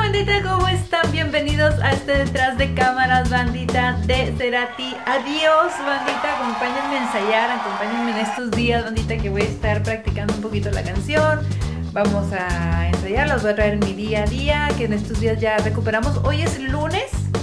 bandita, ¿cómo están? Bienvenidos a este detrás de cámaras, bandita de Cerati. Adiós, bandita, acompáñenme a ensayar, acompáñenme en estos días, bandita, que voy a estar practicando un poquito la canción. Vamos a ensayar, los voy a traer mi día a día, que en estos días ya recuperamos. Hoy es lunes.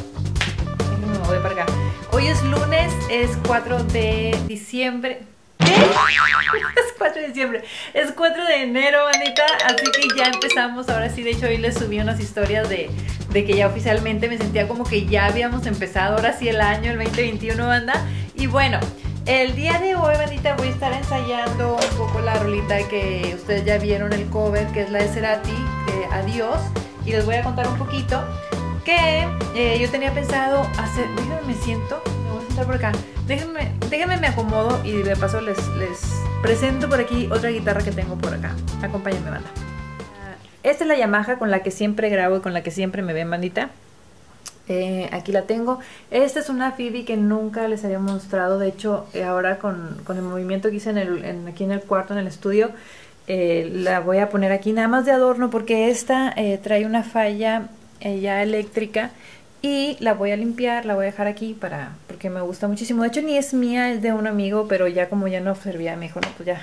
Me voy para acá. Hoy es lunes, es 4 de diciembre. ¿Qué? Es 4 de diciembre. Es 4 de enero, bandita. Así que ya empezamos. Ahora sí, de hecho, hoy les subí unas historias de que ya oficialmente me sentía como que ya habíamos empezado. Ahora sí el año, el 2021, banda. Y bueno, el día de hoy, bandita, voy a estar ensayando un poco la rolita que ustedes ya vieron el cover, que es la de Cerati, Adiós. Y les voy a contar un poquito que yo tenía pensado hacer. Déjenme, me siento. Me voy a sentar por acá. Déjenme me acomodo y de paso les presento por aquí otra guitarra que tengo por acá. Acompáñenme, banda. Esta es la Yamaha con la que siempre grabo y con la que siempre me ven, bandita. Aquí la tengo. Esta es una Phoebe que nunca les había mostrado. De hecho, ahora con el movimiento que hice aquí en el cuarto, en el estudio, la voy a poner aquí nada más de adorno, porque esta trae una falla ya eléctrica. Y la voy a limpiar, la voy a dejar aquí porque me gusta muchísimo. De hecho, ni es mía, es de un amigo, pero ya como ya no servía, me dijo, no, pues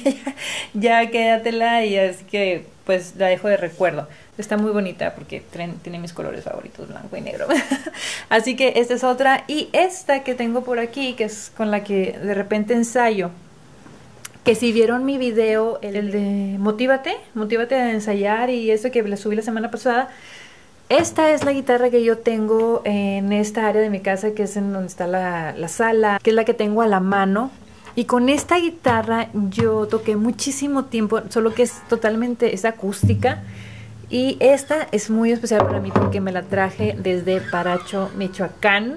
ya quédatela, y así que pues la dejo de recuerdo. Está muy bonita porque tiene mis colores favoritos, blanco y negro. Así que esta es otra. Y esta que tengo por aquí, que es con la que de repente ensayo, que si vieron mi video, el de Motívate a ensayar, y eso que le subí la semana pasada, esta es la guitarra que yo tengo en esta área de mi casa, que es en donde está la sala, que es la que tengo a la mano. Y con esta guitarra yo toqué muchísimo tiempo, solo que es acústica. Y esta es muy especial para mí porque me la traje desde Paracho, Michoacán.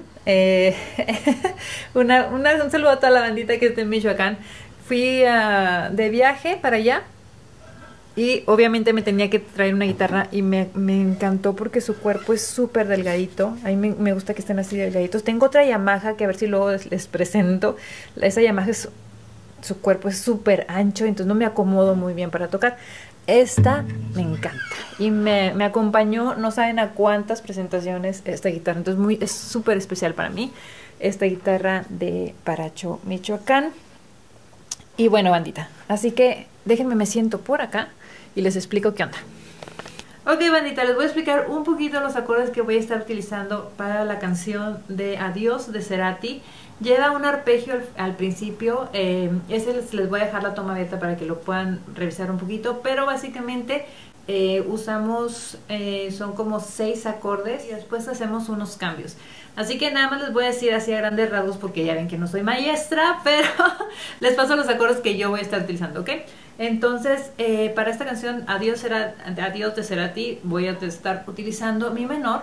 Un saludo a toda la bandita que está en Michoacán. Fui de viaje para allá. Y obviamente me tenía que traer una guitarra y me encantó porque su cuerpo es súper delgadito. A mí me gusta que estén así delgaditos. Tengo otra Yamaha que a ver si luego les presento. Esa Yamaha su cuerpo es súper ancho, entonces no me acomodo muy bien para tocar. Esta me encanta y me acompañó, no saben a cuántas presentaciones esta guitarra. Entonces es súper especial para mí esta guitarra de Paracho, Michoacán. Y bueno, bandita, así que déjenme, me siento por acá y les explico qué onda. Ok, bandita, les voy a explicar un poquito los acordes que voy a estar utilizando para la canción de Adiós de Cerati. Lleva un arpegio al principio, ese les voy a dejar la toma abierta para que lo puedan revisar un poquito, pero básicamente usamos, son como 6 acordes y después hacemos unos cambios. Así que nada más les voy a decir así a grandes rasgos, porque ya ven que no soy maestra, pero les paso los acordes que yo voy a estar utilizando, ¿ok? Entonces, para esta canción, Adiós de Cerati, voy a estar utilizando mi menor.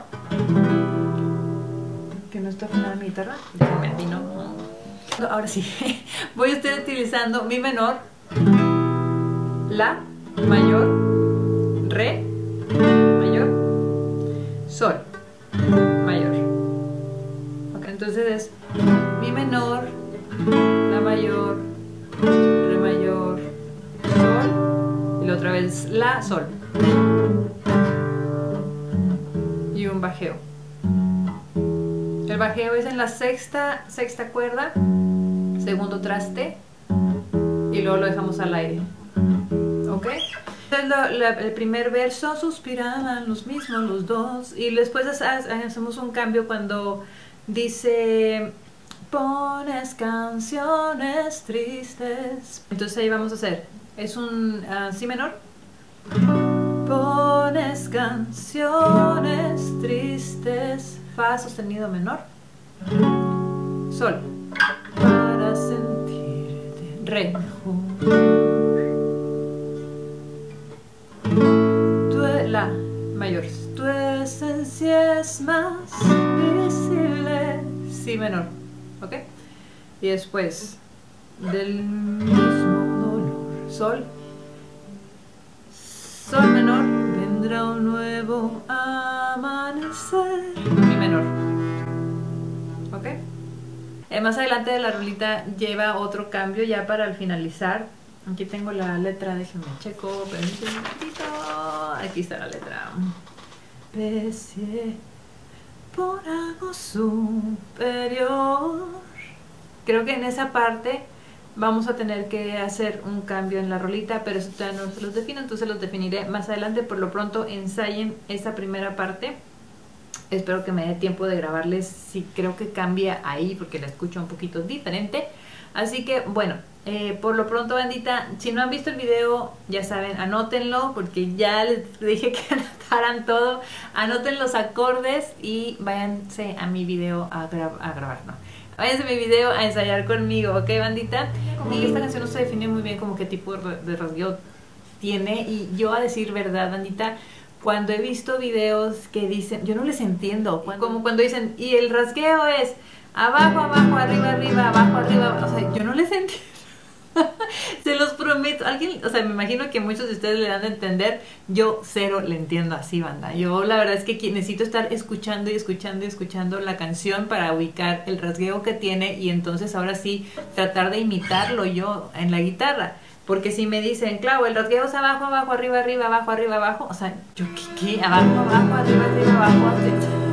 Que no está afinada mi guitarra. Déjenme afino. Ahora sí. Voy a estar utilizando mi menor, La mayor, Re mayor, Sol mayor. Okay, entonces es mi menor, La mayor, Re mayor, Sol, y la otra vez La, Sol, y un bajeo. El bajeo es en la sexta cuerda, segundo traste, y luego lo dejamos al aire. ¿Ok? El primer verso, suspiraban los mismos los dos, y después hacemos un cambio cuando dice pones canciones tristes. Entonces ahí vamos a hacer, es un si menor, pones canciones tristes, fa sostenido menor, Sol, para sentirte, Re mejor, La mayor, tu esencia es más visible, Si menor, ¿ok? Y después del mismo dolor, Sol, Sol menor, vendrá un nuevo amanecer, Mi menor, ¿ok? Más adelante de la rolita lleva otro cambio ya para el finalizar. Aquí tengo la letra, déjenme checo, permítanme un momentito. Aquí está la letra. especie por algo superior. Creo que en esa parte vamos a tener que hacer un cambio en la rolita, pero eso todavía no se los defino, entonces los definiré más adelante. Por lo pronto ensayen esa primera parte. Espero que me dé tiempo de grabarles si creo que cambia ahí, porque la escucho un poquito diferente. Así que bueno, por lo pronto, bandita, si no han visto el video, ya saben, anótenlo, porque ya les dije que anotaran todo. Anoten los acordes y váyanse a mi video a grabar, no. Váyanse a mi video a ensayar conmigo, ¿ok, bandita? Y esta canción no se define muy bien como qué tipo de rasgueo tiene. Y yo, a decir verdad, bandita, cuando he visto videos que dicen, yo no les entiendo, como cuando dicen, y el rasgueo es abajo, abajo, arriba, arriba, abajo, arriba, o sea, yo no les entiendo. Se los prometo. Alguien, o sea, me imagino que muchos de ustedes le dan a entender. Yo cero le entiendo así, banda. Yo la verdad es que necesito estar escuchando y escuchando y escuchando la canción para ubicar el rasgueo que tiene, y entonces ahora sí tratar de imitarlo yo en la guitarra. Porque si me dicen, claro, el rasgueo es abajo, abajo, arriba, arriba, abajo, arriba, abajo, o sea, yo ¿qué? Abajo, abajo, arriba, arriba, abajo, así.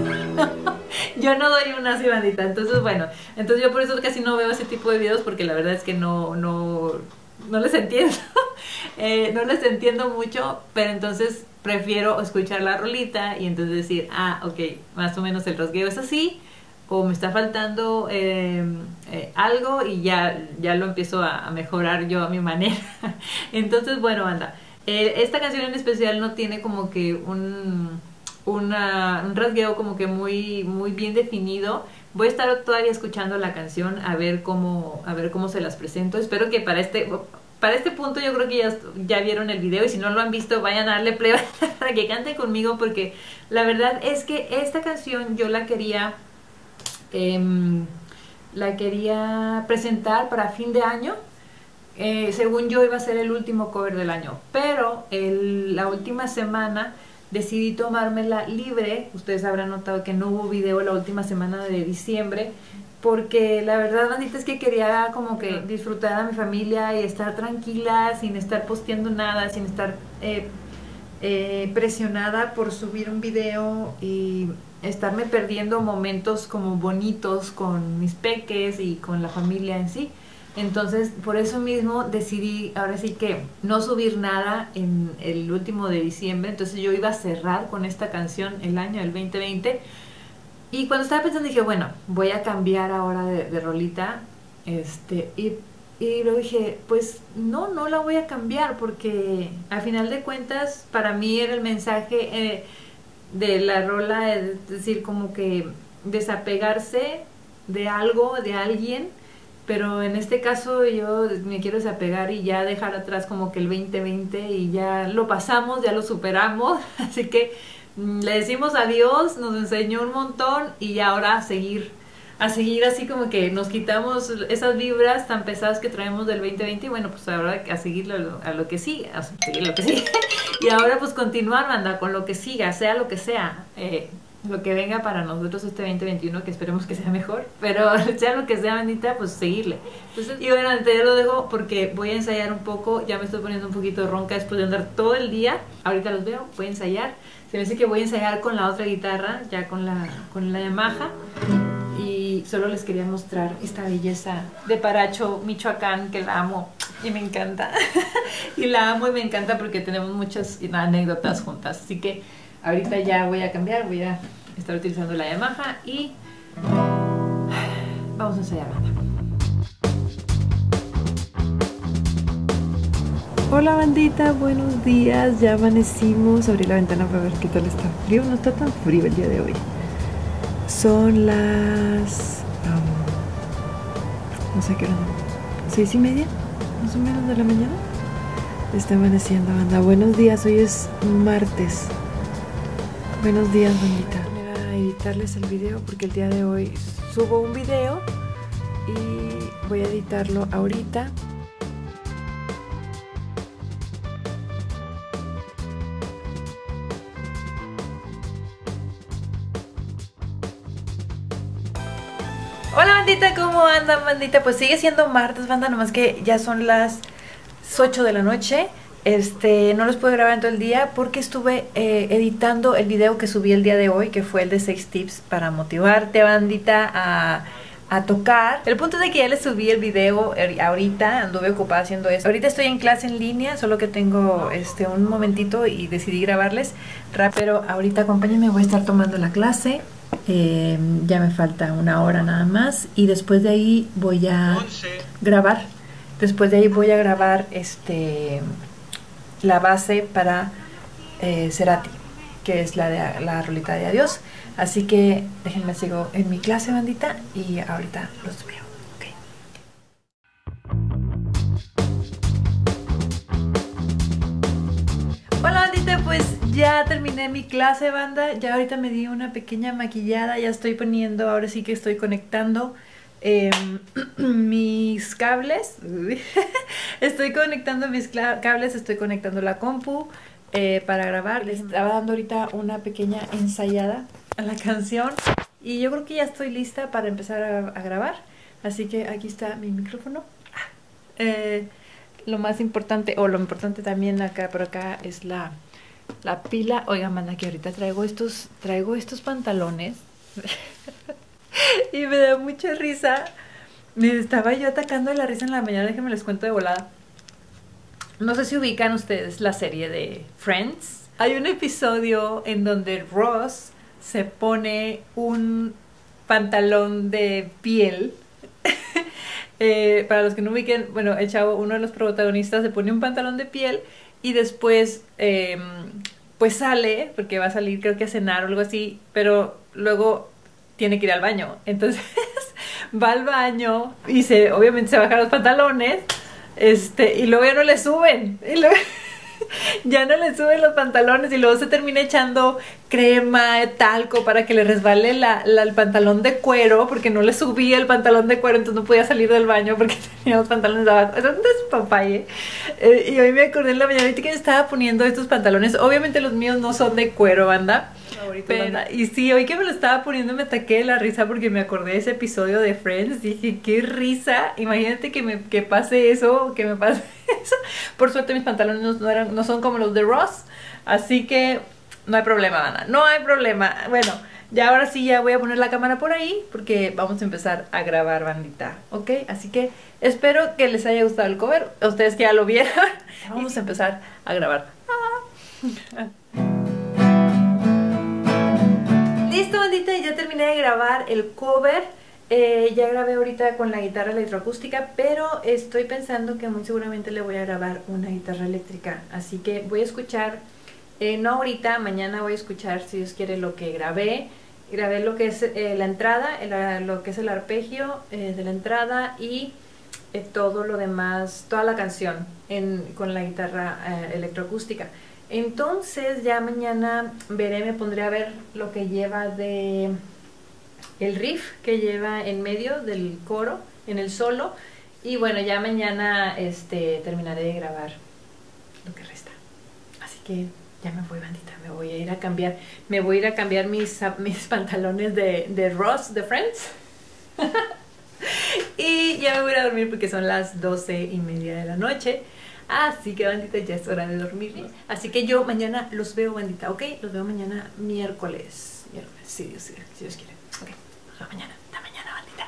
Yo no doy una así, bandita. Entonces, bueno, entonces yo por eso casi no veo ese tipo de videos, porque la verdad es que no les entiendo. No les entiendo mucho, pero entonces prefiero escuchar la rolita y entonces decir, ok, más o menos el rasgueo es así, o me está faltando algo, y ya lo empiezo a mejorar yo a mi manera. Entonces, bueno, banda, esta canción en especial no tiene como que un rasgueo como que muy bien definido. Voy a estar todavía escuchando la canción a ver cómo se las presento. Espero que para este punto yo creo que ya vieron el video, y si no lo han visto, vayan a darle play para que canten conmigo, porque la verdad es que esta canción yo la quería presentar para fin de año. Según yo iba a ser el último cover del año, pero la última semana decidí tomármela libre. Ustedes habrán notado que no hubo video la última semana de diciembre, porque la verdad, bandita, es que quería como que disfrutar a mi familia y estar tranquila, sin estar posteando nada, sin estar presionada por subir un video y estarme perdiendo momentos como bonitos con mis peques y con la familia en sí. Entonces, por eso mismo decidí ahora sí que no subir nada en el último de diciembre. Entonces yo iba a cerrar con esta canción el año del 2020. Y cuando estaba pensando dije, bueno, voy a cambiar ahora de rolita. Y luego dije, pues no la voy a cambiar, porque al final de cuentas para mí era el mensaje de la rola, es decir, como que desapegarse de algo, de alguien. Pero en este caso yo me quiero desapegar y ya dejar atrás como que el 2020, y ya lo pasamos, ya lo superamos. Así que le decimos adiós, nos enseñó un montón, y ya ahora a seguir así, como que nos quitamos esas vibras tan pesadas que traemos del 2020, y bueno, pues ahora a seguir a lo que sigue, y ahora pues continuar, banda, con lo que siga, sea lo que sea. Lo que venga para nosotros este 2021, que esperemos que sea mejor, pero sea lo que sea, bandita, pues seguirle. Entonces, y bueno, ya lo dejo porque voy a ensayar un poco. Ya me estoy poniendo un poquito ronca después de andar todo el día. Ahorita los veo, voy a ensayar. Se me dice que voy a ensayar con la otra guitarra, ya con la Yamaha. Y solo les quería mostrar esta belleza de Paracho, Michoacán, que la amo y me encanta. Y la amo y me encanta porque tenemos muchas anécdotas juntas. Así que ahorita ya voy a cambiar, voy a estar utilizando la Yamaha y vamos a ensayar, banda. Hola, bandita, buenos días, ya amanecimos. Abrí la ventana para ver qué tal está frío. No está tan frío el día de hoy. Son las no sé qué hora, 6:30 más o menos de la mañana. Está amaneciendo, banda. Buenos días, hoy es martes. Buenos días, bandita. Voy a editarles el video porque el día de hoy subo un video y voy a editarlo ahorita. Hola, bandita, ¿cómo andan, bandita? Pues sigue siendo martes, banda, nomás que ya son las 8 de la noche. no los pude grabar en todo el día porque estuve editando el video que subí el día de hoy, que fue el de 6 tips para motivarte, bandita, a tocar. El punto es de que ya les subí el video ahorita, anduve ocupada haciendo eso. Ahorita estoy en clase en línea, solo que tengo un momentito y decidí grabarles rápido. Ahorita acompáñenme, voy a estar tomando la clase. Ya me falta 1 hora nada más y después de ahí voy a grabar. Después de ahí voy a grabar la base para Cerati, que es la rolita de Adiós. Así que déjenme sigo en mi clase, bandita, y ahorita los veo. Okay. Hola, bandita, pues ya terminé mi clase, banda. Ya ahorita me di una pequeña maquillada. Ya estoy poniendo, ahora sí que estoy conectando mis cables. Estoy conectando mis cables, estoy conectando la compu para grabar. Les estaba dando ahorita una pequeña ensayada a la canción y yo creo que ya estoy lista para empezar a grabar. Así que aquí está mi micrófono. Lo más importante, o lo importante también acá por acá, es la pila. Oigan, manda, que ahorita traigo estos pantalones y me da mucha risa. Me estaba yo atacando la risa en la mañana. Déjenme les cuento de volada. No sé si ubican ustedes la serie de Friends. Hay un episodio en donde Ross se pone un pantalón de piel. Para los que no ubiquen, bueno, el chavo, uno de los protagonistas, se pone un pantalón de piel y después pues sale, porque va a salir creo que a cenar o algo así, pero luego tiene que ir al baño. Entonces va al baño y obviamente se baja los pantalones, y luego ya no le suben. Y luego ya no le suben los pantalones y luego se termina echando crema, talco para que le resbale el pantalón de cuero, porque no le subía el pantalón de cuero, entonces no podía salir del baño porque tenía los pantalones de abajo. Eso es un despapalle. Y hoy me acordé en la mañana que estaba poniendo estos pantalones. Obviamente los míos no son de cuero, banda. Pero, y sí, hoy que me lo estaba poniendo me ataqué de la risa porque me acordé de ese episodio de Friends. Dije, qué risa. Imagínate que pase eso, que me pase eso. Por suerte mis pantalones no son como los de Ross, así que no hay problema, banda. No hay problema. Bueno, ya ahora sí ya voy a poner la cámara por ahí porque vamos a empezar a grabar, bandita. ¿Ok? Así que espero que les haya gustado el cover. Ustedes que ya lo vieron. Vamos a empezar a grabar. Listo, bandita, ya terminé de grabar el cover. Ya grabé ahorita con la guitarra electroacústica, pero estoy pensando que muy seguramente le voy a grabar una guitarra eléctrica. Así que voy a escuchar, no ahorita, mañana voy a escuchar, si Dios quiere, lo que grabé. Grabé lo que es la entrada, lo que es el arpegio de la entrada y todo lo demás, toda la canción con la guitarra electroacústica. Entonces ya mañana me pondré a ver lo que lleva el riff que lleva en medio del coro, en el solo. Y bueno, ya mañana terminaré de grabar lo que resta. Así que ya me voy, bandita, me voy a ir a cambiar. Me voy a ir a cambiar mis pantalones de Ross, de Friends. Y ya me voy a ir a dormir porque son las 12:30 de la noche. Así que, bandita, ya es hora de dormir. Así que yo mañana los veo, bandita, ¿ok? Los veo mañana miércoles. Si Dios quiere. Ok, nos vemos mañana. Hasta mañana, bandita.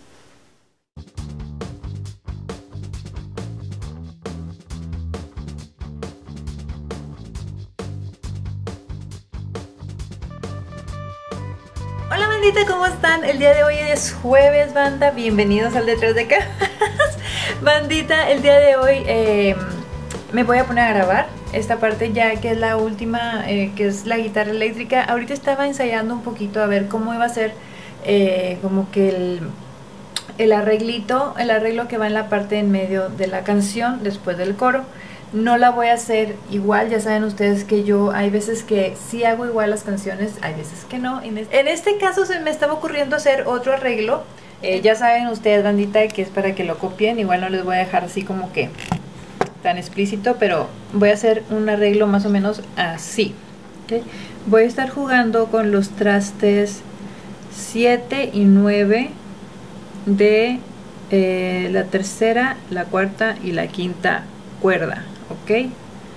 Hola, bandita, ¿cómo están? El día de hoy es jueves, banda. Bienvenidos al Detrás de Cámaras. Bandita, el día de hoy me voy a poner a grabar esta parte ya que es la última, que es la guitarra eléctrica. Ahorita estaba ensayando un poquito a ver cómo iba a ser como que el arreglo que va en la parte en medio de la canción después del coro. No la voy a hacer igual, ya saben ustedes que yo hay veces que sí hago igual las canciones, hay veces que no. En este caso se me estaba ocurriendo hacer otro arreglo. Ya saben ustedes, bandita, que es para que lo copien. Igual no les voy a dejar así como que tan explícito, pero voy a hacer un arreglo más o menos así, ¿okay? Voy a estar jugando con los trastes 7 y 9 de la tercera, la cuarta y la quinta cuerda, ¿ok?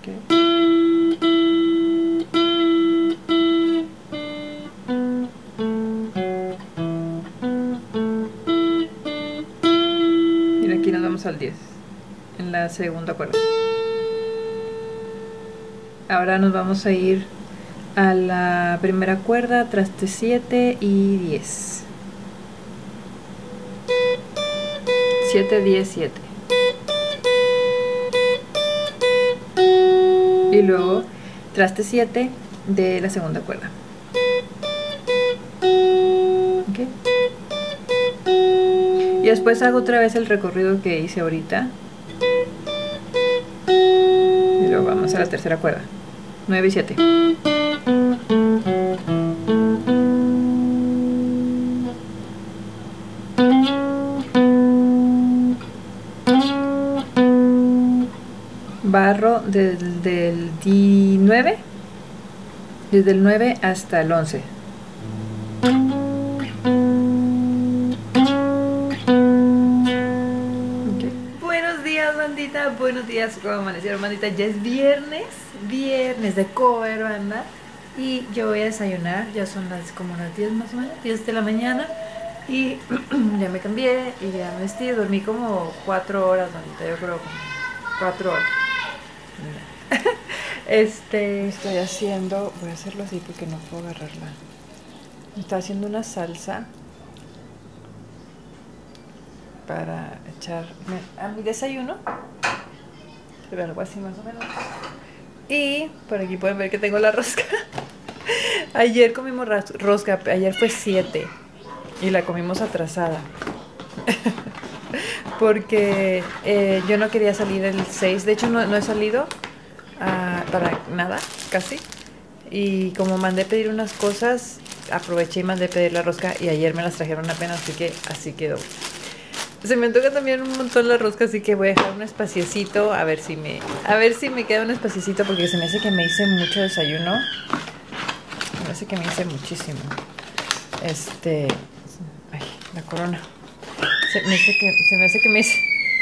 Y aquí nos vamos al 10 en la segunda cuerda. Ahora nos vamos a ir a la primera cuerda, traste 7 y 10. 7, 10, 7. Y luego traste 7 de la segunda cuerda. Okay. Y después hago otra vez el recorrido que hice ahorita. Y luego vamos a la tercera cuerda. 9 y 7. Barro desde el 9, desde el 9 hasta el 11. Okay. Buenos días, bandita, buenos días. ¿Cómo amanecieron, bandita? Ya es viernes de cover, banda. Y yo voy a desayunar, ya son como las 10 más o menos, 10 de la mañana. Y ya me cambié y ya me vestí, dormí como 4 horas, bandita, yo creo 4 horas. Estoy haciendo, voy a hacerlo así porque no puedo agarrarla. Estoy haciendo una salsa para echarme a mi desayuno, pero algo así más o menos. Y por aquí pueden ver que tengo la rosca. Ayer comimos rosca, ayer fue 7 y la comimos atrasada. Porque yo no quería salir el 6, de hecho no he salido para nada, casi. Y como mandé pedir unas cosas, aproveché y mandé pedir la rosca y ayer me las trajeron apenas, así que así quedó. Se me antoja también un montón la rosca, así que voy a dejar un espaciecito a ver si me queda un espaciecito, porque se me hace que me hice mucho desayuno. Se me hace que me hice muchísimo. Ay, la corona. Se me hace que me hice.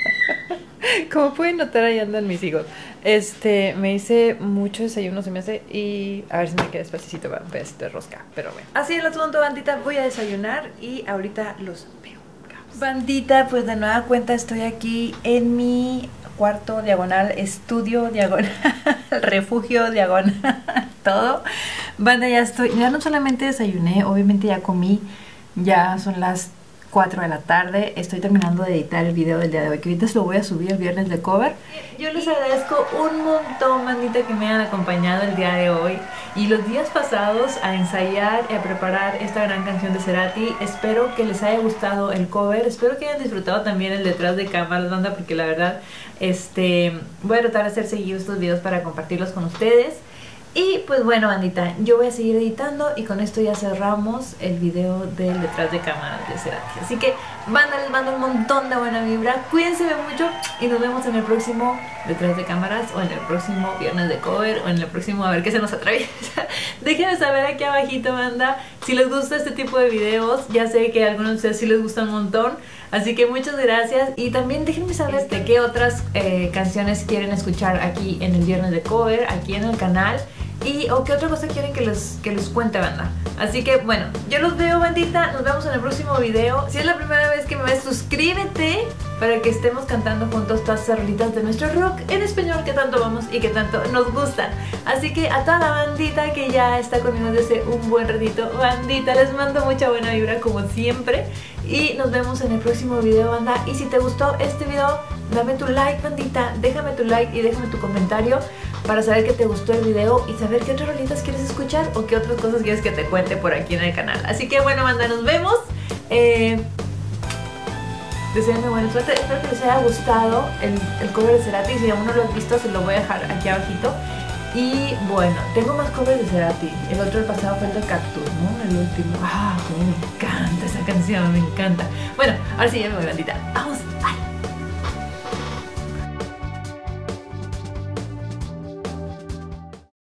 Como pueden notar, ahí andan mis hijos. Me hice mucho desayuno, se me hace. Y a ver si me queda espacito para un pedacito de rosca. Pero bueno. Así es el asunto, bandita. Voy a desayunar y ahorita los veo. Bandita, pues de nueva cuenta estoy aquí en mi cuarto diagonal, estudio diagonal, refugio diagonal, todo. Banda, ya no solamente desayuné, obviamente ya comí. Ya son las 4 de la tarde, estoy terminando de editar el video del día de hoy, que ahorita se lo voy a subir el viernes de cover. Yo les agradezco un montón, bandita, que me hayan acompañado el día de hoy y los días pasados a ensayar y a preparar esta gran canción de Cerati. Espero que les haya gustado el cover, espero que hayan disfrutado también el detrás de cámaras, banda, porque la verdad, voy a tratar de hacer seguido estos videos para compartirlos con ustedes. Y pues bueno, bandita, yo voy a seguir editando y con esto ya cerramos el video del detrás de cámaras de Cerati. Así que, banda, les mando un montón de buena vibra, cuídense mucho y nos vemos en el próximo detrás de cámaras, o en el próximo viernes de cover, o en el próximo a ver qué se nos atraviesa. Déjenme saber aquí abajito, banda, si les gusta este tipo de videos. Ya sé que a algunos de ustedes sí les gusta un montón, así que muchas gracias. Y también déjenme saber de qué otras canciones quieren escuchar aquí en el viernes de cover, aquí en el canal. O qué otra cosa quieren que les cuente, banda. Así que bueno, yo los veo, bandita. Nos vemos en el próximo video. Si es la primera vez que me ves, suscríbete para que estemos cantando juntos todas esas rolitas de nuestro rock en español que tanto vamos y que tanto nos gustan. Así que a toda la bandita que ya está conmigo desde un buen ratito, bandita, les mando mucha buena vibra como siempre. Y nos vemos en el próximo video, banda. Y si te gustó este video, dame tu like, bandita. Déjame tu like y déjame tu comentario para saber que te gustó el video y saber qué otras rolitas quieres escuchar o qué otras cosas quieres que te cuente por aquí en el canal. Así que bueno, banda, nos vemos. Deseenme buena suerte. Espero que les haya gustado el cover de Cerati. Si aún no lo has visto, se lo voy a dejar aquí abajito. Y bueno, tengo más covers de Cerati. El otro, el pasado, fue el de Cactus, ¿no? El último. Ah, cómo me encanta esa canción, me encanta. Bueno, ahora sí ya me voy, bandita. Vamos, bye.